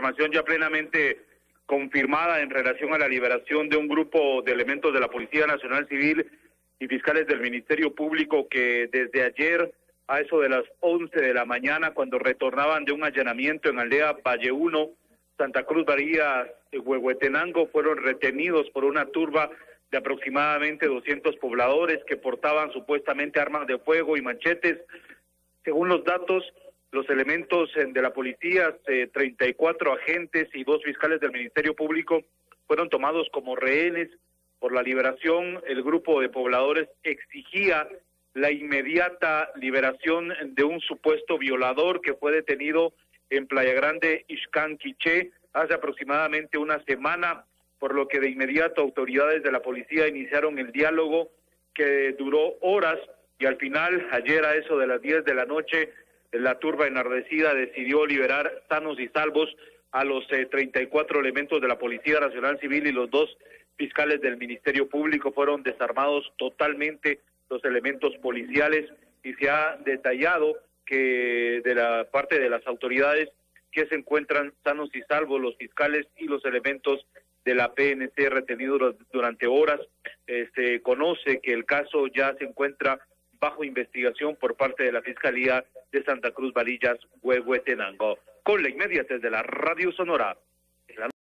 información ya plenamente confirmada en relación a la liberación de un grupo de elementos de la Policía Nacional Civil y fiscales del Ministerio Público que desde ayer a eso de las 11 de la mañana, cuando retornaban de un allanamiento en aldea Valle 1, Santa Cruz Varillas, Huehuetenango, fueron retenidos por una turba de aproximadamente 200 pobladores que portaban supuestamente armas de fuego y machetes. Según los datos, los elementos de la policía, 34 agentes y 2 fiscales del Ministerio Público fueron tomados como rehenes. Por la liberación, el grupo de pobladores exigía la inmediata liberación de un supuesto violador que fue detenido en Playa Grande, Ixcán, Quiché, hace aproximadamente una semana, por lo que de inmediato autoridades de la policía iniciaron el diálogo que duró horas y al final, ayer a eso de las 10 de la noche, la turba enardecida decidió liberar sanos y salvos a los 34 elementos de la Policía Nacional Civil y los 2 fiscales del Ministerio Público. Fueron desarmados totalmente los elementos policiales y se ha detallado que de la parte de las autoridades que se encuentran sanos y salvos los fiscales y los elementos de la PNC retenidos durante horas. Se conoce que el caso ya se encuentra bajo investigación por parte de la Fiscalía de Santa Cruz Varillas, Huehuetenango. Con la inmediatez de la Radio Sonora.